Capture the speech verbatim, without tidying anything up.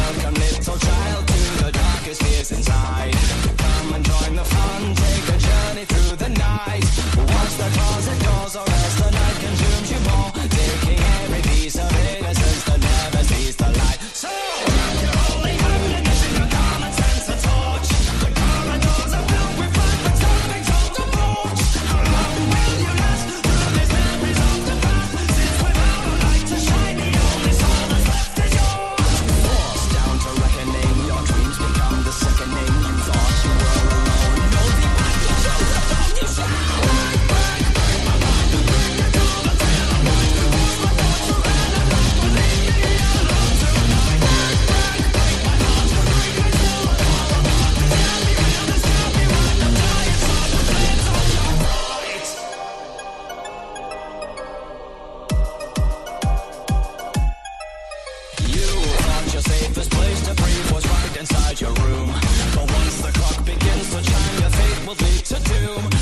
Welcome, little child, to the darkest fears inside. Come and join the fun, take a journey through the night. Watch the closet doors, or else the night consumes you more, taking every piece of innocence that never sees the light. So, grab your holy ammunition, your common sense, a torch. The corridors are filled with fire, but something's told to porch. How long will you last through these memories of the past? Since without a light to shine, the only soul that's left is yours. Forced down to reckoning, your dreams become the sickening. You thought you were alone, no, the act you chose upon you shine. Your safest place to breathe was right inside your room. But once the clock begins to chime, your fate will lead to doom.